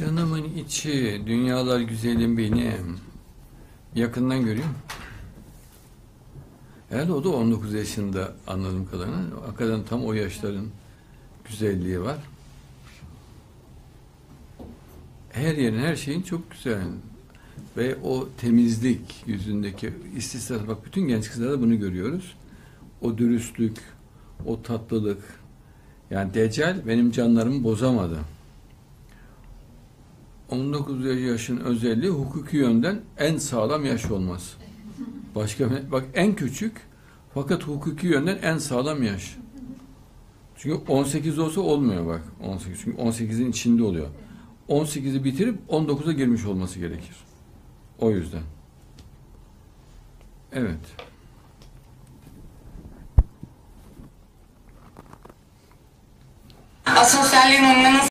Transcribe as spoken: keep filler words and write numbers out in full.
Canımın içi, dünyalar güzelim benim. Yakından görüyorum. Herhalde o da on dokuz yaşında anladığım kadarıyla. Hakikaten tam o yaşların güzelliği var. Her yerin, her şeyin çok güzel. Ve o temizlik yüzündeki istisna, bak bütün genç kızlarda bunu görüyoruz. O dürüstlük, o tatlılık. Yani Deccal benim canlarımı bozamadı. on dokuz yaşın özelliği hukuki yönden en sağlam yaş olması. Başka, bak en küçük fakat hukuki yönden en sağlam yaş. Çünkü on sekiz olsa olmuyor bak. on sekiz. Çünkü on sekizin içinde oluyor. on sekizi bitirip on dokuza girmiş olması gerekir. O yüzden. Evet. Asosyalliğin önüne nasıl